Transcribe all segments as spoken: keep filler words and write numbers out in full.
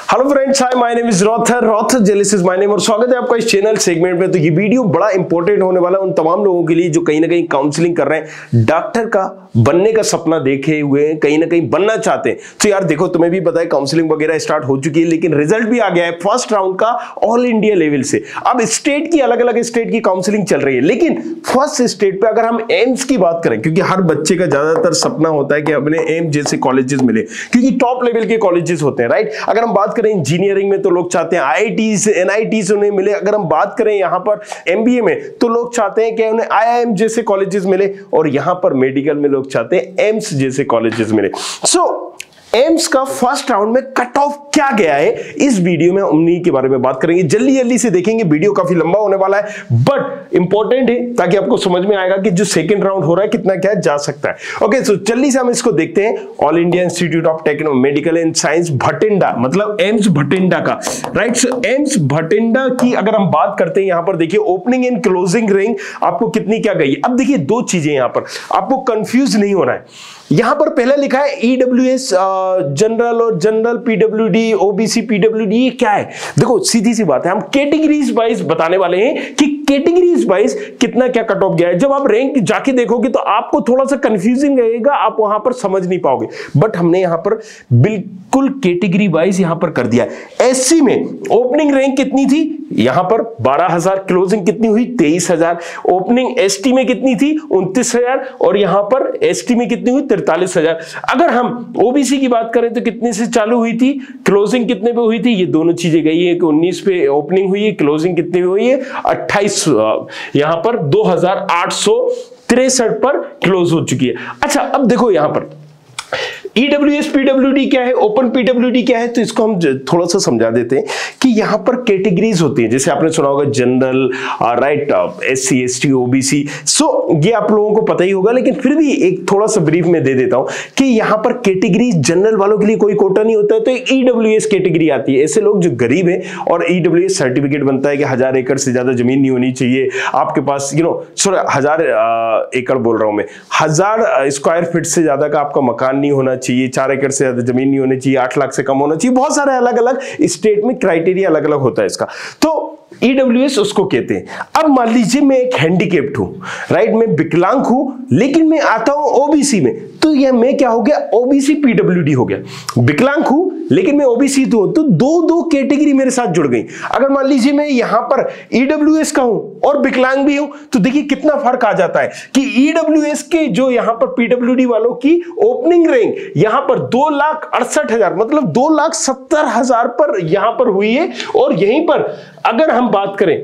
Hello friends, hi my name is रॉथर रॉथर जेलिस इज माय नेम और स्वागत है आपका इस चैनल सेगमेंट में। तो ये वीडियो बड़ा इंपॉर्टेंट होने वाला है उन तमाम लोगों के लिए जो कहीं ना कहीं काउंसलिंग कर रहे हैं, डॉक्टर का बनने का सपना देखे हुए हैं, कहीं ना कहीं बनना चाहते हैं। तो यार देखो, तुम्हें भी पता है काउंसलिंग वगैरह स्टार्ट हो चुकी है, लेकिन रिजल्ट भी आ गया है फर्स्ट राउंड का ऑल इंडिया लेवल से। अब स्टेट की अलग अलग स्टेट की काउंसलिंग चल रही है, लेकिन फर्स्ट स्टेट पे अगर हम एम्स की बात करें, क्योंकि हर बच्चे का ज्यादातर सपना होता है कि अपने एम्स जैसे कॉलेजेस मिले, क्योंकि टॉप लेवल के कॉलेजेस होते हैं, राइट। अगर हम बात करें इंजीनियरिंग में तो लोग चाहते हैं आईआईटी एनआईटी से उन्हें मिले। अगर हम बात करें यहां पर एमबीए में तो लोग चाहते हैं कि उन्हें आईआईएम जैसे कॉलेजेस मिले, और यहां पर मेडिकल में लोग चाहते हैं एम्स जैसे कॉलेजेस मिले। सो so, एम्स का फर्स्ट राउंड में कट ऑफ क्या गया है, इस वीडियो में उन्हीं के बारे में बात करेंगे। जल्दी जल्दी से देखेंगे, वीडियो काफी लंबा होने वाला है बट इंपॉर्टेंट है ताकि आपको समझ में आएगा कि जो सेकंड राउंड हो रहा है कितना क्या जा सकता है। ओके, सो जल्दी से हम इसको देखते हैं। All India institute of techno medical and science Bathinda, मतलब एम्स भटिंडा का, राइट। सो एम्स भटिंडा की अगर हम बात करते हैं, यहां पर देखिए ओपनिंग एंड क्लोजिंग रैंक आपको कितनी क्या गई है। अब देखिए दो चीजें यहां पर आपको कंफ्यूज नहीं होना है। यहां पर पहले लिखा है ईडब्ल्यूएस जनरल और जनरल पीडब्ल्यूडी ओबीसी पीडब्ल्यूडी, ये क्या है? देखो सीधी सी बात है, हम कैटेगरीज वाइज बताने वाले हैं कि कैटेगरीज वाइज कितना क्या कट ऑफ गया है। जब आप रैंक जाके देखोगे तो आपको थोड़ा सा कंफ्यूजिंग रहेगा, आप वहां पर समझ नहीं पाओगे, बट हमने यहां पर बिल्कुल कैटेगरी वाइज यहां पर कर दिया है। एससी में ओपनिंग रैंक कितनी थी, यहां पर बारह हजार, क्लोजिंग कितनी हुई तेईस हजार। ओपनिंग एसटी में कितनी थी उनतीस हजार, और यहां पर एसटी में कितनी हुई तैंतालीस हजार। अगर हम ओबीसी की बात करें तो कितने से चालू हुई थी, क्लोजिंग कितने पे हुई थी, ये दोनों चीजें गई है कि उन्नीस पे ओपनिंग हुई है, क्लोजिंग कितने पे हुई है अट्ठाईस, यहां पर दो हजार आठ सौ तिरसठ पर क्लोज हो चुकी है। अच्छा, अब देखो यहां पर ईडब्ल्यूएस पीडब्ल्यूडी क्या है, ओपन पीडब्ल्यूडी क्या है, तो इसको हम थोड़ा सा समझा देते हैं कि यहां पर कैटेगरीज होती है, जैसे आपने सुना होगा general, right, SC ST OBC. So ये आप लोगों को पता ही होगा, लेकिन फिर भी एक थोड़ा सा ब्रीफ में दे देता हूं कि यहां पर कैटेगरीज जनरल वालों के लिए कोई कोटा नहीं होता है, तो ईडब्ल्यूएस कैटेगरी आती है। ऐसे लोग जो गरीब है और ईडब्ल्यूएस सर्टिफिकेट बनता है कि हजार एकड़ से ज्यादा जमीन नहीं होनी चाहिए आपके पास, यू नो सॉरी हजार एकड़ बोल रहा हूं मैं, हजार स्क्वायर फीट से ज्यादा का आपका मकान नहीं होना चाहिए, चार एकड़ से ज्यादा जमीन नहीं होनी चाहिए, आठ लाख से कम होना चाहिए। बहुत सारे अलग अलग स्टेट में क्राइटेरिया अलग अलग होता है इसका, तो ईडब्ल्यूएस उसको कहते हैं। अब मान लीजिए मैं एक हैंडीकेप्ड हूं, राइट, मैं विकलांग हूं, लेकिन मैं आता हूं ओबीसी में, तो यह मैं क्या हो गया, ओबीसी पीडब्ल्यूडी हो गया। विकलांग हूं लेकिन मैं ओबीसी तो तो दो दो कैटेगरी मेरे साथ जुड़ गई। अगर मान लीजिए मैं यहां पर ईडब्ल्यूएस का हूं और विकलांग भी हूं, तो देखिए कितना फर्क आ जाता है कि ईडब्ल्यूएस के जो यहां पर पीडब्ल्यूडी वालों की ओपनिंग रैंक यहां पर दो लाख अड़सठ हजार, मतलब दो लाख सत्तर हजार पर यहां पर हुई है, और यहीं पर अगर हम बात करें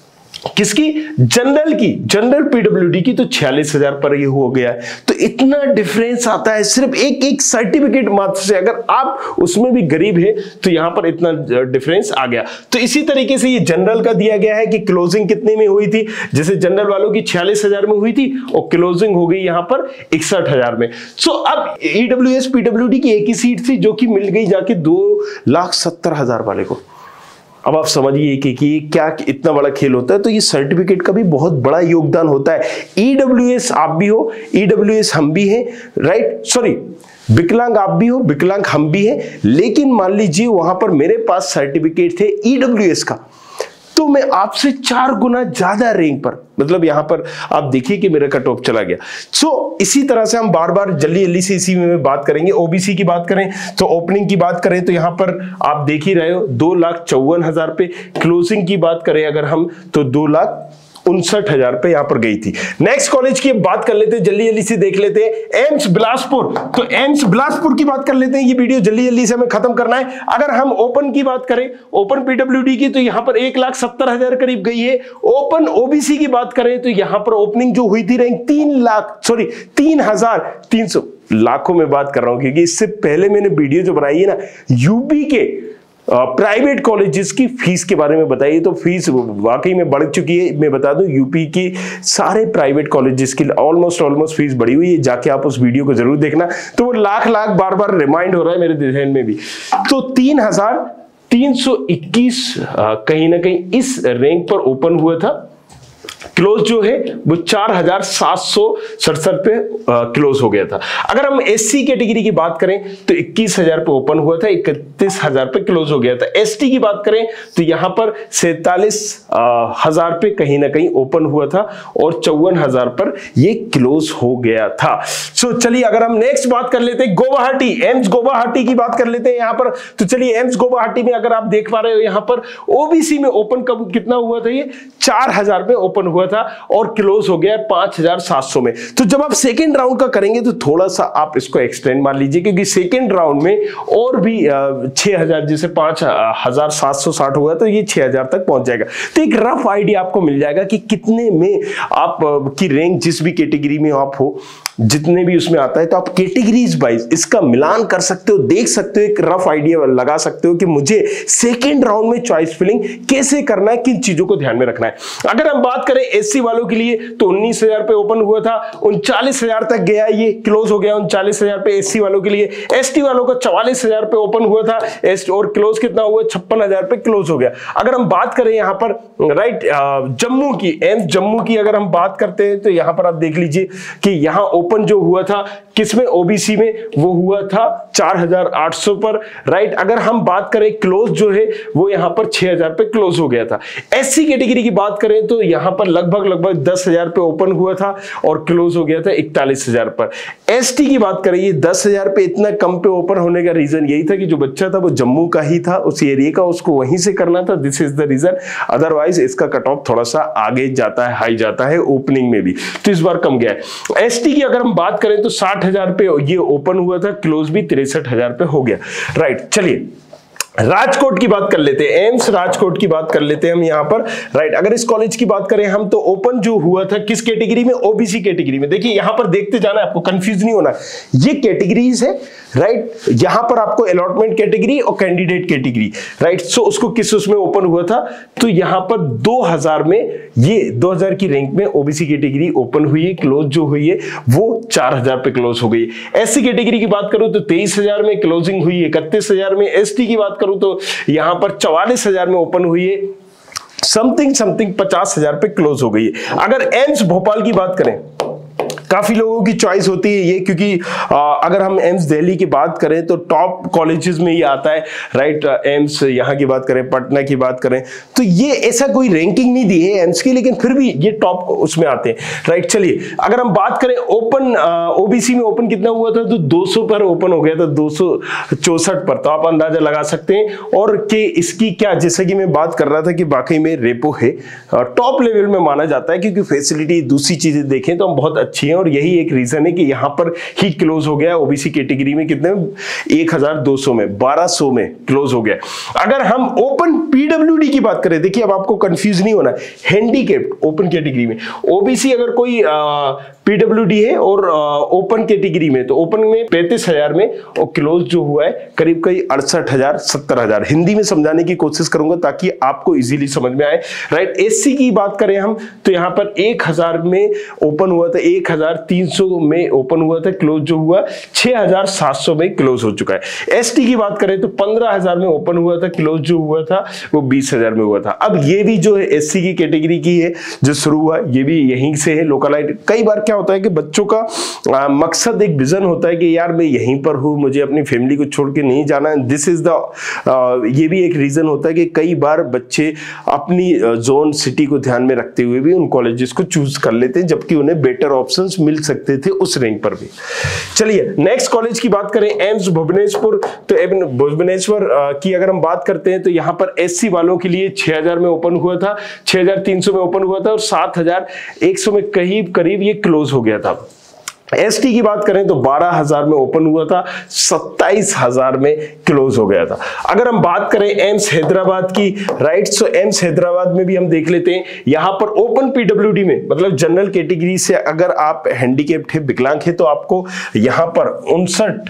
किसकी, जनरल की, जनरल पीडब्ल्यूडी की, तो छियालीस हजार पर ये हो गया है। तो इतना डिफरेंस आता है सिर्फ एक एक सर्टिफिकेट मात्र से। अगर आप उसमें भी गरीब है तो यहां पर इतना डिफरेंस आ गया। तो इसी तरीके से ये जनरल का दिया गया है कि क्लोजिंग कितने में हुई थी, जैसे जनरल वालों की छियालीस हजार में हुई थी और क्लोजिंग हो गई यहां पर इकसठ हजार में। सो अब ईडब्ल्यूएस पीडब्ल्यूडी की एक ही सीट थी जो कि मिल गई जाके दो लाख सत्तर हजार वाले को। अब आप समझिए कि, कि क्या इतना बड़ा खेल होता है, तो ये सर्टिफिकेट का भी बहुत बड़ा योगदान होता है। ईडब्ल्यूएस आप भी हो, ईडब्ल्यूएस हम भी हैं, राइट, सॉरी विकलांग आप भी हो, विकलांग हम भी हैं, लेकिन मान लीजिए वहां पर मेरे पास सर्टिफिकेट थे ईडब्ल्यूएस का, तो मैं आपसे चार गुना ज्यादा रैंक पर, मतलब यहां पर आप देखिए कि मेरा कट ऑफ चला गया। सो so, इसी तरह से हम बार बार जल्दी जल्दी से इसी में बात करेंगे। ओबीसी की बात करें तो ओपनिंग की बात करें तो यहां पर आप देख ही रहे हो दो लाख चौवन हजार पे, क्लोजिंग की बात करें अगर हम तो दो लाख उनसठ हजार पे यहां पर गई थी। नेक्स्ट कॉलेज की बात कर लेते हैं, जल्दी जल्दी से देख लेते हैं, एम्स बिलासपुर। तो एम्स बिलासपुर की बात कर लेते हैं, ये वीडियो जल्दी जल्दी से हमें खत्म करना है। अगर हम ओपन की बात करें, ओपन पीडब्ल्यूडी की, तो यहां पर एक लाख सत्तर हजार करीब गई है। ओपन ओबीसी की बात करें तो यहां पर ओपनिंग जो हुई थी रैंक तीन लाख सॉरी तीन हजार तीन सौ, लाखों में बात कर रहा हूं क्योंकि इससे पहले मैंने वीडियो जो बनाई है ना यूपी के प्राइवेट uh, कॉलेजेस की फीस के बारे में बताइए, तो फीस वाकई में बढ़ चुकी है। मैं बता दूं यूपी की सारे प्राइवेट कॉलेजेस की ऑलमोस्ट ऑलमोस्ट फीस बढ़ी हुई है, जाके आप उस वीडियो को जरूर देखना। तो वो लाख लाख बार बार रिमाइंड हो रहा है मेरे ध्यान में भी। तो तीन हजार तीन सौ इक्कीस कहीं ना कहीं इस रैंक पर ओपन हुआ था क्लोज जो है वो चार हजार सात सौ सड़सठ पे क्लोज हो गया था। अगर हम एससी कैटेगरी की बात करें तो इक्कीस हजार पे ओपन हुआ था, इकतीस हजार पे क्लोज हो गया था। एसटी की बात करें तो यहां पर सैतालीस हजार पे कहीं ना कहीं ओपन हुआ था और चौवन हजार पर ये क्लोज हो गया था। सो चलिए अगर हम नेक्स्ट बात कर लेते हैं गुवाहाटी, एम्स गुवाहाटी की बात कर लेते हैं यहां पर। तो चलिए एम्स गुवाहाटी में अगर आप देख पा रहे हो यहां पर ओबीसी में ओपन कब कितना हुआ था, ये चार हजार पे ओपन हुआ था और क्लोज हो गया पांच हजार सात सौ में। तो जब आप सेकेंड राउंड का करेंगे तो थोड़ा सा आप इसको एक्सटेंड मान लीजिए, क्योंकि सेकेंड राउंड में और भी छह हजार जैसे पांच हजार सात सौ साठ हुआ तो ये छह हजार तक पहुंच जाएगा। तो एक रफ आइडिया आपको मिल जाएगा कि कितने में आप की रैंक जिस भी कैटेगरी में आप हो, जितने भी उसमें आता है, तो आप कैटेगरीज वाइज इसका मिलान कर सकते हो, देख सकते हो, एक रफ आइडिया लगा सकते हो कि मुझे सेकेंड राउंड में चॉइस फिलिंग कैसे करना है, किन चीजों को ध्यान में रखना है। अगर हम बात करें एससी वालों के लिए तो उन्नीस हजार पे ओपन हुआ था, उनचालीस हजार तक गया, ये क्लोज हो गया उनचालीस हजार पे एससी वालों के लिए। एसटी वालों का चवालीस हजार पे ओपन हुआ था और क्लोज कितना हुआ, छप्पन हजार पे क्लोज हो गया। अगर हम बात करें यहां पर राइट जम्मू की, एम्स जम्मू की अगर हम बात करते हैं तो यहां पर आप देख लीजिए कि यहां ओपन जो हुआ था किसमें, ओबीसी में, वो हुआ था चार हजार आठ सौ पर, राइट। अगर हम बात करें क्लोज जो है वो यहां पर छह हजार पे क्लोज हो गया था। एससी कैटेगरी की बात करें तो यहां पर लगभग लगभग दस हजार पे ओपन हुआ था और क्लोज हो गया था इकतालीस हजार पर। एसटी की बात करें, ये दस हजार पे इतना कम पे ओपन होने का रीजन यही था कि जो बच्चा था वो जम्मू का ही था, उस एरिया का, उसको वहीं से करना था, this is the reason. Otherwise इसका कट ऑफ थोड़ा सा आगे जाता है, हाई जाता है ओपनिंग में भी, तो इस बार कम गया है। एसटी की अगर हम बात करें तो साठ हजार पे ये ओपन हुआ था, क्लोज भी तिरसठ हजार पे हो गया, राइट। चलिए राजकोट की बात कर लेते हैं, एम्स राजकोट की बात कर लेते हैं हम यहां पर, राइट। अगर इस कॉलेज की बात करें हम तो ओपन जो हुआ था किस कैटेगरी में, ओबीसी कैटेगरी में। देखिए यहां पर देखते जाना है, आपको कंफ्यूज नहीं होना, ये कैटेगरीज है, राइट। यहां पर आपको अलॉटमेंट कैटेगरी और कैंडिडेट कैटेगरी, राइट। सो उसको किस उसमें ओपन हुआ था, तो यहां पर दो हजार में, ये दो हजार की रैंक में ओबीसी कैटेगरी ओपन हुई है, क्लोज जो हुई है वो चार हजार पे क्लोज हो गई। एससी कैटेगरी की बात करूं तो तेईस हजार में क्लोजिंग हुई है, इकतीस हजार में। एसटी की बात करूं तो यहां पर चौवालीस हजार में ओपन हुई है, समथिंग समथिंग पचास हजार पे क्लोज हो गई है। अगर एम्स भोपाल की बात करें, काफी लोगों की चॉइस होती है ये, क्योंकि आ, अगर हम एम्स दिल्ली की बात करें तो टॉप कॉलेजेस में ये आता है, राइट। एम्स यहाँ की बात करें, पटना की बात करें तो ये ऐसा कोई रैंकिंग नहीं दी है एम्स की, लेकिन फिर भी ये टॉप उसमें आते हैं, राइट। चलिए अगर हम बात करें ओपन, ओबीसी में ओपन कितना हुआ था, तो दो सौ पर ओपन हो गया था, दो सौ चौसठ पर। तो आप अंदाजा लगा सकते हैं और कि इसकी क्या, जैसे कि मैं बात कर रहा था कि वाकई में रेपो है, टॉप लेवल में माना जाता है, क्योंकि फैसिलिटी दूसरी चीजें देखें तो हम बहुत अच्छी है और यही एक रीजन है कि यहां पर ही क्लोज हो गया। ओबीसी कैटेगरी में कितने, एक हजार दो सौ में, बारह सौ में क्लोज हो गया। अगर हम ओपन पीडब्ल्यूडी की बात करें, देखिए अब आपको कंफ्यूज नहीं होना, हैंडीकैप्ड ओपन कैटेगरी में, ओबीसी अगर कोई पीडब्ल्यूडी है और ओपन कैटेगरी में, तो ओपन में पैंतीस हजार में और क्लोज जो हुआ है करीब करीब अड़सठ हजार सत्तर हजार। हिंदी में समझाने की कोशिश करूंगा ताकि आपको इजीली समझ में आए, राइट। एससी की बात करें हम तो यहां पर एक हजार में ओपन हुआ था, एक हजार तीन सौ में ओपन हुआ था, क्लोज जो हुआ छह हजार सात सौ में क्लोज हो चुका है। एसटी की बात करें तो पंद्रह हजार में ओपन हुआ था, क्लोज जो हुआ था वो बीस हजार में हुआ था। अब ये भी जो है एससी की कैटेगरी की है जो शुरू हुआ, ये भी यहीं से है, लोकलाइट। कई बार क्या होता है कि बच्चों का आ, मकसद एक विजन होता है कि यार मैं यहीं पर हूं, मुझे अपनी फैमिली को छोड़ के नहीं जाना है, दिस इज द, ये भी एक रीजन होता है कि कई बार बच्चे अपनी जोन सिटी को ध्यान में रखते हुए भी उन कॉलेजेस को चूज कर लेते हैं, जबकि उन्हें बेटर ऑप्शंस मिल सकते थे उस रैंक पर भी। चलिए नेक्स्ट कॉलेज की बात करें, एम्स भुवनेश्वर। तो भुवनेश्वर की अगर हम बात करते हैं तो यहां पर एससी वालों के लिए छह हजार में ओपन हुआ था, छह हजार तीन सौ में ओपन हुआ था और सात हजार एक सौ में करीब करीब ये क्लोज हो गया था। एसटी की बात करें तो बारह हजार में ओपन हुआ था, सत्ताईस हजार में क्लोज हो गया था। अगर हम बात करें एम्स हैदराबाद की, राइट, सो एम्स हैदराबाद में भी हम देख लेते हैं, यहां पर ओपन पीडब्ल्यूडी में, मतलब जनरल कैटेगरी से अगर आप हैंडीकैप्ड है, विकलांग है, तो आपको यहां पर उनसठ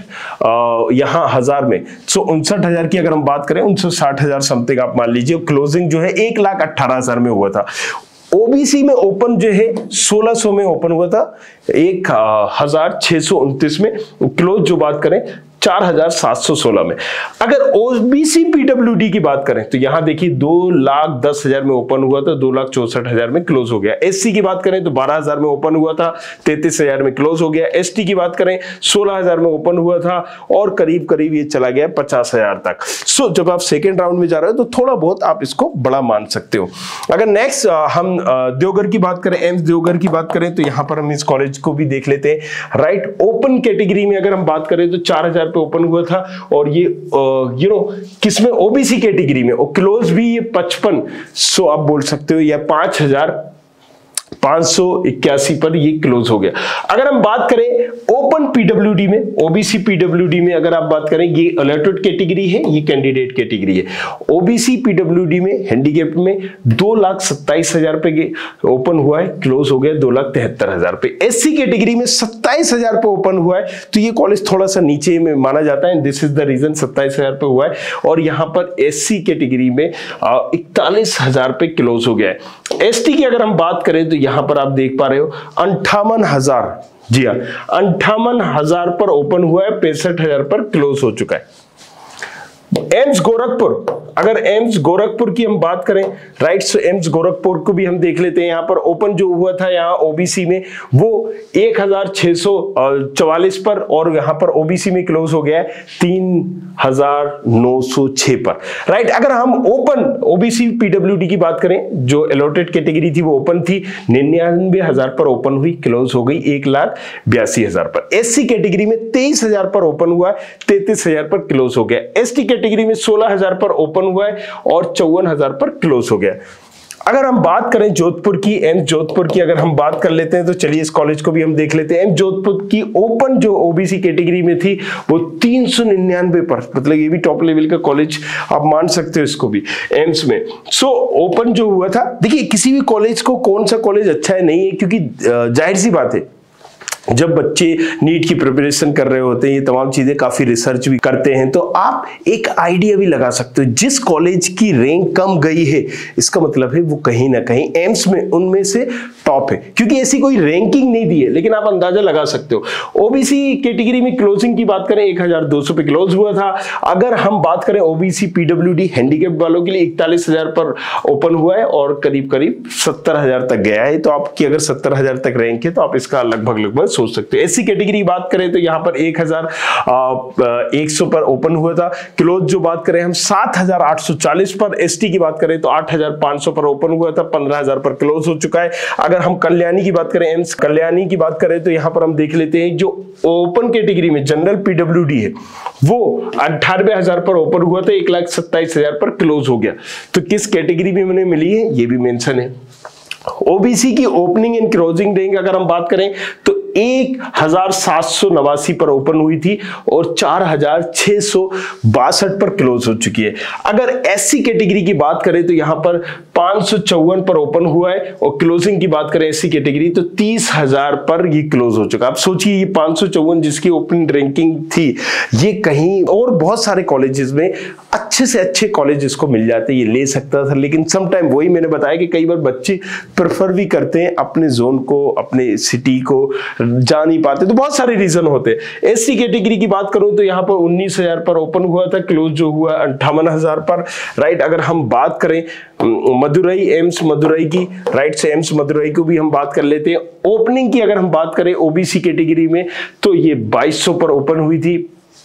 यहां हजार में, सो उनसठ हजार की अगर हम बात करें, उनसठ साठ हजार समथिंग आप मान लीजिए, क्लोजिंग जो है एक लाख अट्ठारह हजार में हुआ था। ओबीसी में ओपन जो है सोलह सौ में ओपन हुआ था, एक हजार छह सौ उनतीस में। क्लोज जो बात करें चार हजार सात सौ सोलह में। अगर ओबीसी पीडब्ल्यूडी की बात करें तो यहां देखिए दो लाख दस हजार में ओपन हुआ था, दो लाख चौसठ हजार में क्लोज हो गया। एससी की बात करें तो बारह हजार में ओपन हुआ था, तैतीस हजार में क्लोज हो गया। एसटी की बात करें सोलह हजार में ओपन हुआ था और करीब करीब ये चला गया पचास हजार तक। सो जब आप सेकेंड राउंड में जा रहे हो तो थोड़ा बहुत आप इसको बड़ा मान सकते हो। अगर नेक्स्ट हम देवघर की बात करें, एम्स देवघर की बात करें तो यहां पर हम इस कॉलेज को भी देख लेते हैं। राइट, ओपन कैटेगरी में अगर हम बात करें तो चार हजार पे ओपन हुआ था और ये यू नो किसमें, ओबीसी कैटेगरी में, और क्लोज भी ये पचपन, सो आप बोल सकते हो या पांच हजार पांच सौ इक्यासी पर ये क्लोज हो गया। अगर हम बात करें ओपन पीडब्ल्यूडी में, ओबीसी पीडब्ल्यूडी में अगर आप बात करें, ये अलर्टेड कैटेगरी है, ये कैंडिडेट कैटेगरी है। ओबीसी पीडब्ल्यूडी में हैंडीकैप में दो लाख सत्ताईस हजार पे ओपन हुआ है, क्लोज हो गया दो लाख तिहत्तर हजार पे। एससी कैटेगरी में सत्ताईस हजार पे ओपन हुआ है, तो ये कॉलेज थोड़ा सा नीचे में माना जाता है, दिस इज द रीजन सत्ताईस हजार पे हुआ है। और यहां पर एससी कैटेगरी में इकतालीस हजार पे क्लोज हो गया है। एसटी की अगर हम बात करें तो यहां पर आप देख पा रहे हो अंठावन हजार, जी हाँ अंठावन हजार पर ओपन हुआ है, पैंसठ हजार पर क्लोज हो चुका है। एम्स गोरखपुर, अगर एम्स गोरखपुर की हम बात करें, राइट, सो एम्स गोरखपुर को भी हम देख लेते हैं। यहां पर ओपन जो हुआ था यहाँ ओबीसी में वो एक हजार छह सौ चवालीस पर, और यहां पर ओबीसी में क्लोज हो गया है तीन हजार नौ सौ छह पर। राइट, अगर हम ओपन ओबीसी पीडब्ल्यूडी की बात करें, जो अलॉटेड कैटेगरी थी वो ओपन थी, निन्यानवे हजार पर ओपन हुई, क्लोज हो गई एक लाख बयासी हजार पर। एससी कैटेगरी में तेईस हजार पर ओपन हुआ है, तैतीस हजार पर क्लोज हो गया। एसटी कैटेगरी में सोलह हजार पर ओपन हुआ है और चौवन हजार पर क्लोज हो गया। अगर हम बात करें जोधपुर की, एम्स जोधपुर की अगर हम बात कर लेते हैं तो चलिए इस कॉलेज को भी हम देख लेते हैं। एम्स जोधपुर की ओपन जो ओबीसी कैटेगरी में थी वो तीन सौ निन्यानवे पर, मतलब ये भी टॉप लेवल का कॉलेज आप मान सकते हो इसको भी, एम्स में। सो ओपन जो हुआ था, देखिए किसी भी कॉलेज को कौन सा कॉलेज अच्छा है नहीं है, क्योंकि जाहिर सी बात है जब बच्चे नीट की प्रिपरेशन कर रहे होते हैं, ये तमाम चीजें काफी रिसर्च भी करते हैं, तो आप एक आइडिया भी लगा सकते हो जिस कॉलेज की रैंक कम गई है इसका मतलब है वो कहीं ना कहीं एम्स में उनमें से टॉप है, क्योंकि ऐसी कोई रैंकिंग नहीं दी है, लेकिन आप अंदाजा लगा सकते हो। ओबीसी कैटेगरी में क्लोजिंग की बात करें एक हजार दो सौ पे क्लोज हुआ था। अगर हम बात करें ओबीसी पीडब्ल्यूडी हैंडीकैप वालों के लिए इकतालीस हजार पर ओपन हुआ है और करीब करीब सत्तर हजार तक गया है, तो आपकी अगर सत्तर हजार तक रैंक है तो आप इसका लगभग लगभग सोच सकते हो। एससी कैटेगरी की बात करें तो यहां पर एक हजार एक सौ पर ओपन हुआ था, क्लोज जो बात करें हम सात हजार आठ सौ चालीस पर। एसटी की बात करें तो आठ हजार पांच सौ पर ओपन हुआ था, पंद्रह हजार पर क्लोज हो चुका है। अगर हम कल्याणी की बात करें, एम्स कल्याणी की बात करें तो यहां पर हम देख लेते हैं जो ओपन कैटेगरी में जनरल पीडब्ल्यूडी है वो अठानवे हजार पर ओपन हुआ था, एक लाख सत्ताईस हजार पर क्लोज हो गया। तो किस कैटेगरी में मैंने मिली है ये भी मेंशन है। ओबीसी की ओपनिंग एंड क्लोजिंग रैंक अगर हम बात करें तो एक हजार सात सौ नवासी पर ओपन हुई थी और चार हजार छह सौ बासठ पर क्लोज हो चुकी है। अगर एससी कैटेगरी की बात करें तो यहां पर पांच सौ चौवन पर ओपन हुआ है और क्लोजिंग की बात करें एससी कैटेगरी तो तीस हजार पर ये क्लोज हो चुका। आप सोचिए ये पांच सौ चौवन जिसकी ओपनिंग रैंकिंग थी, ये कहीं और बहुत सारे कॉलेजेस में अच्छे से अच्छे कॉलेजेस को मिल जाते, ये ले सकता था, लेकिन सम टाइम वही मैंने बताया कि कई बार बच्चे प्रेफर भी करते हैं अपने जोन को, अपने सिटी को, जा नहीं पाते, तो बहुत सारे रीजन होते हैं। एससी कैटेगरी की बात करूं तो यहां पर उन्नीस हजार पर ओपन हुआ था, क्लोज जो हुआ अंठावन हजार पर। राइट, अगर हम बात करें मदुरई, एम्स मदुरई की, राइट से एम्स मदुरई को भी हम बात कर लेते हैं। ओपनिंग की अगर हम बात करें ओबीसी कैटेगरी में तो ये बाईस सौ पर ओपन हुई थी,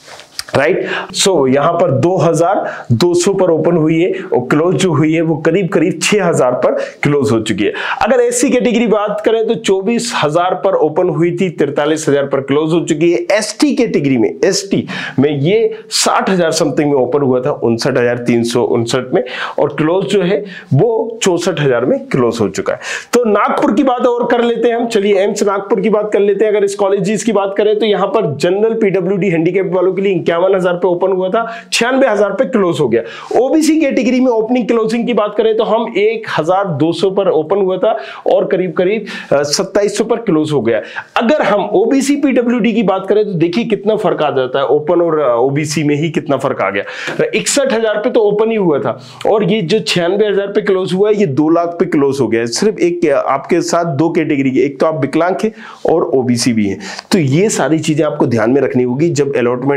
राइट। सो यहां पर दो हजार दो सौ पर ओपन हुई है और क्लोज जो हुई है वो करीब करीब छह हजार पर क्लोज हो चुकी है। अगर एससी कैटेगरी बात करें तो चौबीस हजार पर ओपन हुई थी, तैंतालीस हजार पर क्लोज हो चुकी है। एसटी कैटेगरी में, एसटी में ये साठ हजार समथिंग में ओपन हुआ था, उनसठ हजार तीन सौ उनसठ में, और क्लोज जो है वो चौसठ हजार में क्लोज हो चुका है। तो नागपुर की बात और कर लेते हैं हम, चलिए एम्स नागपुर की बात कर लेते हैं। अगर इस कॉलेजेस की बात करें तो यहां पर जनरल पीडब्ल्यूडी हैंडीकैप वालों के लिए इक्यावन हजार पे ओपन हुआ था, छियानवे हजार पे क्लोज हो गया। ओबीसी कैटेगरी में ओपनिंग क्लोजिंग की बात करें तो हम एक हजार दो सौ पर ओपन हुआ था और करीब करीब सत्ताईस सौ पर क्लोज हो गया। अगर हम ओबीसी पीडब्ल्यूडी की बात करें तो देखिए कितना फर्क आ जाता है, ओपन और ओबीसी में ही कितना फर्क आ गया। इकसठ हजार पे तो ओपन ही हुआ था और ये जो छियानवे हजार पे क्लोज हुआ है ये दो लाख पे क्लोज हो गया है। सिर्फ एक आपके साथ दो कैटेगरी के, एक तो आप विकलांग है और ओबीसी भी है। तो ये सारी चीजें आपको ध्यान में रखनी होगी जब अलॉटमेंट होता है, तो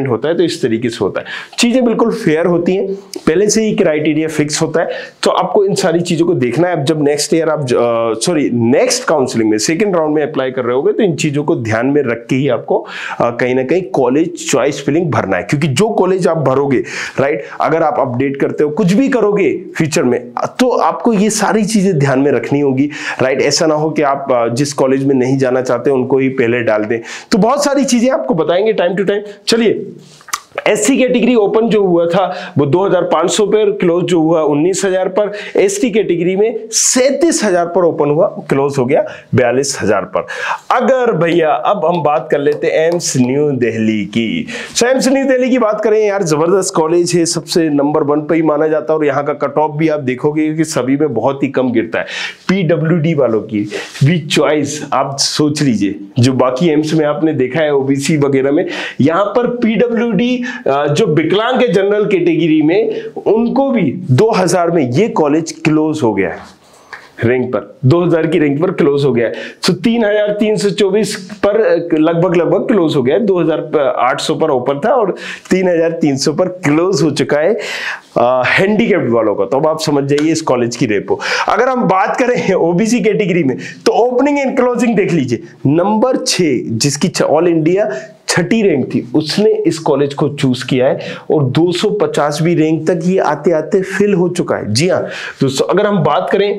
इस तरीके से होता है, चीजें बिल्कुल फेयर होती हैं, पहले से ही क्राइटेरिया फिक्स होता है, तो आपको इन सारी चीजों को देखना है। अब जब नेक्स्ट ईयर आप सॉरी नेक्स्ट काउंसलिंग में सेकंड राउंड में अप्लाई कर रहे होगे तो इन चीजों को ध्यान में रख के ही आपको आ, कहीं ना कहीं कॉलेज चॉइस फिलिंग भरना है, क्योंकि जो कॉलेज आप भरोगे, राइट, अगर आप अपडेट करते हो, कुछ भी करोगे फ्यूचर में, तो आपको ये सारी चीजें ध्यान में रखनी होगी, राइट। ऐसा ना हो कि आप जिस कॉलेज में नहीं जाना चाहते उनको ही पहले डाल दें। तो बहुत सारी चीजें आपको बताएंगे टाइम टू टाइम। चलिए, एससी कैटेगरी ओपन जो हुआ था वो दो हज़ार पाँच सौ पर, क्लोज जो हुआ उन्नीस हज़ार पर। एसटी कैटेगरी में सैंतीस हज़ार पर ओपन हुआ, क्लोज हो गया बयालीस हज़ार पर। अगर भैया अब हम बात कर लेते हैं एम्स न्यू दिल्ली की। सो एम्स न्यू दिल्ली की बात करें यार, जबरदस्त कॉलेज है, सबसे नंबर वन पे ही माना जाता है, और यहाँ का कट ऑफ भी आप देखोगे कि सभी में बहुत ही कम गिरता है। पीडब्ल्यूडी वालों की भी चॉइस आप सोच लीजिए, जो बाकी एम्स में आपने देखा है ओबीसी वगैरह में, यहाँ पर पीडब्ल्यूडी जो विकलांग के जनरल कैटेगरी में, उनको भी दो हज़ार में ये कॉलेज क्लोज हो गया है रैंक पर, दो हज़ार की रैंक पर क्लोज हो गया है। तो तीन हज़ार तीन सौ चौबीस पर लगभग लगभग क्लोज हो गया है। दो हज़ार आठ सौ पर ओपन था और तीन हज़ार तीन सौ पर क्लोज हो चुका है हैंडीकैप्ड वालों का। तो अब आप समझ जाइए इस कॉलेज की रेपो। अगर हम बात करें ओबीसी कैटेगरी में, तो ओपनिंग एंड क्लोजिंग देख लीजिए, नंबर छह जिसकी ऑल इंडिया छठी रैंक थी, उसने इस कॉलेज को चूज किया है और दो सौ पचासवीं रैंक तक ये आते आते फिल हो चुका है। जी हाँ दोस्तों, अगर हम बात करें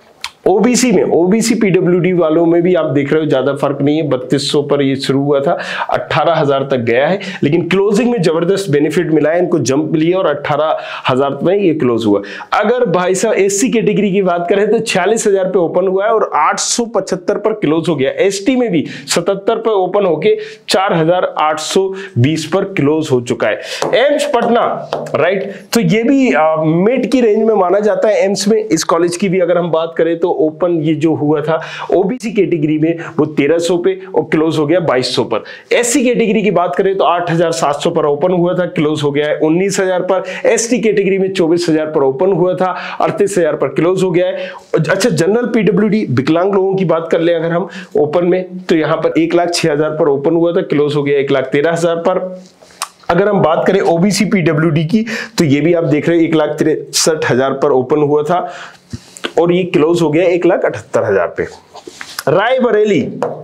ओबीसी में, ओबीसी पीडब्ल्यूडी वालों में भी आप देख रहे हो ज्यादा फर्क नहीं है, बत्तीस सौ पर ये शुरू हुआ था, अठारह हज़ार तक गया है, लेकिन क्लोजिंग में जबरदस्त बेनिफिट मिला है, इनको जंप लिया और अठारह हज़ार में ये क्लोज हुआ। अगर भाई साहब एससी कैटेगरी की बात करें तो छियालीस हज़ार पे ओपन हुआ है और आठ सौ पचहत्तर पर क्लोज हो गया। एसटी में भी सतहत्तर पर ओपन होके चार हज़ार आठ सौ बीस पर क्लोज हो चुका है। एम्स पटना, राइट, तो ये भी मिड की रेंज में माना जाता है एम्स में। इस कॉलेज की भी अगर हम बात करें तो ओपन ये जो हुआ था ओबीसी कैटेगरी में वो तेरह सौ पे और क्लोज हो गया बाईस सौ पर। एससी कैटेगरी की बात करें तो आठ हज़ार सात सौ पर ओपन हुआ था, क्लोज हो गया है उन्नीस हज़ार पर। एसटी कैटेगरी में चौबीस हज़ार पर ओपन हुआ था, अड़तीस हज़ार पर क्लोज हो गया है। अच्छा, जनरल पीडब्ल्यूडी विकलांग लोगों की बात कर ले अगर हम ओपन में, तो यहां पर एक लाख छह हजार पर ओपन हुआ था, क्लोज हो गया एक लाख तेरह हजार पर। अगर हम बात करें ओबीसी पीडब्ल्यूडी की, तो ये भी आप देख रहे हैं एक लाख तिरसठ हजार पर ओपन हुआ था और ये क्लोज हो गया एक लाख अठहत्तर हजार पे। रायबरेली,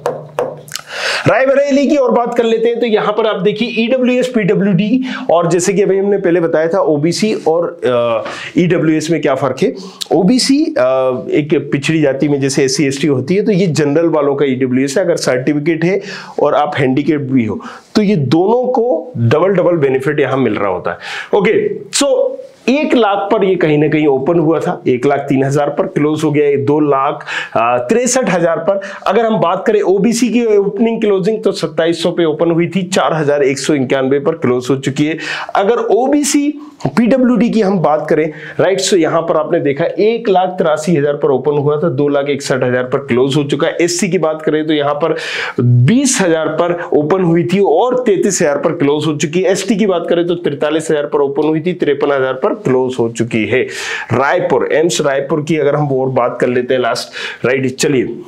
रायबरेली की और बात कर लेते हैं, तो यहां पर आप देखिए ईडब्ल्यूएस पीडब्ल्यूडी, और जैसे कि अभी हमने पहले बताया था ओबीसी और ईडब्ल्यूएस में क्या फर्क है। ओबीसी एक पिछड़ी जाति में जैसे एससी एसटी होती है, तो ये जनरल वालों का ईडब्ल्यूएस है। अगर सर्टिफिकेट है और आप हैंडीकैप्ड भी हो तो ये दोनों को डबल डबल बेनिफिट यहां मिल रहा होता है। ओके, सो एक लाख पर ये कहीं ना कहीं ओपन हुआ था, एक लाख तीन हजार पर क्लोज हो गया, दो लाख तिरसठ हजार पर। अगर हम बात करें ओबीसी की ओपनिंग क्लोजिंग, तो सत्ताईस सौ पे ओपन हुई थी, चार हजार एक सौ इक्यानवे पर क्लोज हो चुकी है। अगर ओबीसी पीडब्ल्यूडी की हम बात करें, राइट, सो यहां पर आपने देखा एक लाख तिरासी हजार पर ओपन हुआ था, दो लाख इकसठ हजार पर क्लोज हो चुका है। एससी की बात करें तो यहां पर बीस हजार पर ओपन हुई थी और तैतीस हजार पर क्लोज हो चुकी है। एसटी की बात करें तो तिरतालीस हजार पर ओपन हुई थी, तिरपन हजार पर क्लोज हो चुकी है। रायपुर, एम्स रायपुर की अगर हम और बात कर लेते हैं लास्ट, राइट, चलिए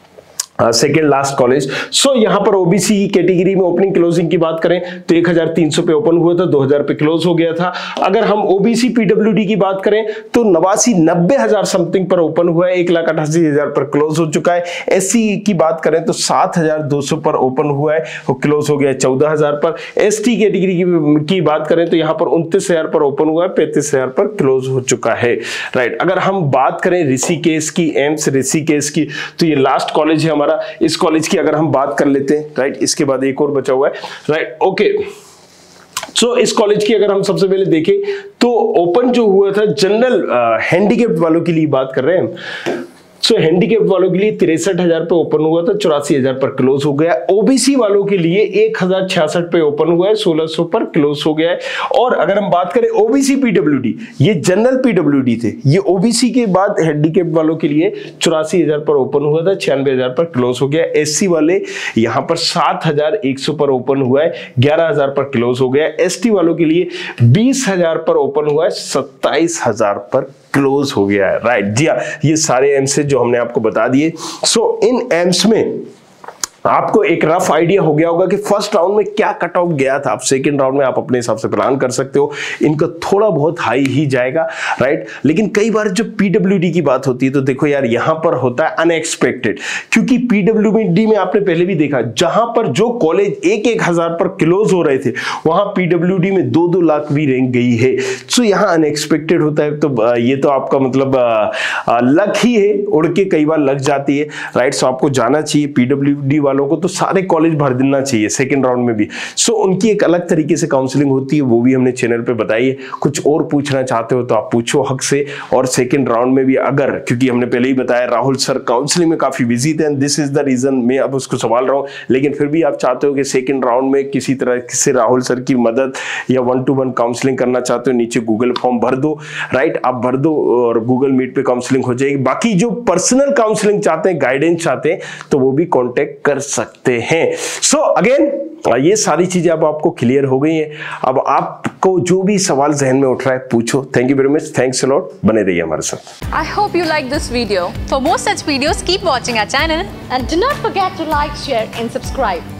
सेकेंड लास्ट कॉलेज। सो यहां पर ओबीसी कैटेगरी में ओपनिंग क्लोजिंग की बात करें तो एक हज़ार तीन सौ पे ओपन हुआ था, दो हज़ार पे क्लोज हो गया था। अगर हम ओबीसी पीडब्ल्यूडी की बात करें तो नवासी नब्बे हजार समथिंग पर ओपन हुआ है, एक लाख अठासी हजार पर क्लोज हो चुका है। एससी की बात करें तो सात हजार दो सौ पर ओपन हुआ है और क्लोज हो गया चौदह हजार पर। एसटी कैटेगरी की, की बात करें तो यहां पर उनतीस हजार पर ओपन हुआ है, पैंतीस हजार पर क्लोज हो चुका है। राइट, अगर हम बात करें ऋषिकेश की, एम्स ऋषिकेश की, तो ये लास्ट कॉलेज है हमारा। इस कॉलेज की अगर हम बात कर लेते हैं, राइट, इसके बाद एक और बचा हुआ है, राइट, ओके। सो so, इस कॉलेज की अगर हम सबसे पहले देखें तो ओपन जो हुआ था जनरल हैंडीकैप्ड वालों के लिए बात कर रहे हैं। सो so, हैंडीकैप्ड वालों के लिए तिरसठ हजार पे ओपन हुआ था, चौरासी हजार पर क्लोज हो गया। ओबीसी वालों के लिए एक हजार छियासठ पे ओपन हुआ है, सोलह सौ पर क्लोज हो गया है। और अगर हम बात करें ओबीसी पीडब्ल्यूडी, ये जनरल पीडब्ल्यूडी थे, ये ओबीसी के बाद हैंडीकैप्ड वालों के लिए चौरासी हजार पर ओपन हुआ था, छियानवे हजार पर क्लोज हो गया। एससी वाले यहां पर सात हजार एक सौ पर ओपन हुआ है, ग्यारह हजार पर क्लोज हो गया। एसटी वालों के लिए बीस हजार पर ओपन हुआ है, सत्ताईस हजार पर क्लोज हो गया है। राइट, जी हाँ, ये सारे एम्स जो हमने आपको बता दिए। सो इन एम्स में आपको एक रफ आइडिया हो गया होगा कि फर्स्ट राउंड में क्या कट ऑफ गया था। आप सेकंड राउंड में आप अपने हिसाब से प्लान कर सकते हो, इनका थोड़ा बहुत हाई ही जाएगा, राइट। लेकिन कई बार जब पीडब्ल्यूडी की बात होती है तो देखो यार यहां पर होता है अनएक्सपेक्टेड, क्योंकि पीडब्ल्यूडी में आपने पहले भी देखा जहां पर जो कॉलेज एक एक हजार पर क्लोज हो रहे थे वहां पीडब्ल्यूडी में दो दो लाख भी रैंक गई है। सो यहां अनएक्सपेक्टेड होता है, तो ये तो आपका मतलब लक ही है, उड़ के कई बार लग जाती है, राइट। सो आपको जाना चाहिए पीडब्ल्यूडी वालों को तो सारे कॉलेज भर देना चाहिए सेकंड राउंड में भी। सो उनकी एक अलग तरीके से काउंसलिंग होती है, वो भी हमने चैनल पे बताई है। कुछ और पूछना चाहते हो तो आप पूछो हक से। और सेकंड राउंड में भी अगर, क्योंकि हमने पहले ही बताया राहुल सर काउंसलिंग में काफी बिजी थे and this is the reason मैं अब उसको संभाल रहा हूं, लेकिन फिर भी आप चाहते हो कि सेकंड राउंड में किसी तरह से राहुल सर की मदद या वन टू वन काउंसलिंग करना चाहते हो, नीचे गूगल फॉर्म भर दो, राइट। आप भर दो और गूगल मीट पे काउंसलिंग हो जाएगी। बाकी जो पर्सनल काउंसलिंग चाहते हैं, गाइडेंस चाहते हैं, तो वो भी कांटेक्ट कर सकते हैं। सो अगेन ये सारी चीजें अब आपको क्लियर हो गई हैं। अब आपको जो भी सवाल जहन में उठ रहा है पूछो। Thank you very much, thanks a lot, बने रहिए हमारे साथ। I hope you like this video. For more such videos keep watching our channel and do not forget to like, share and subscribe.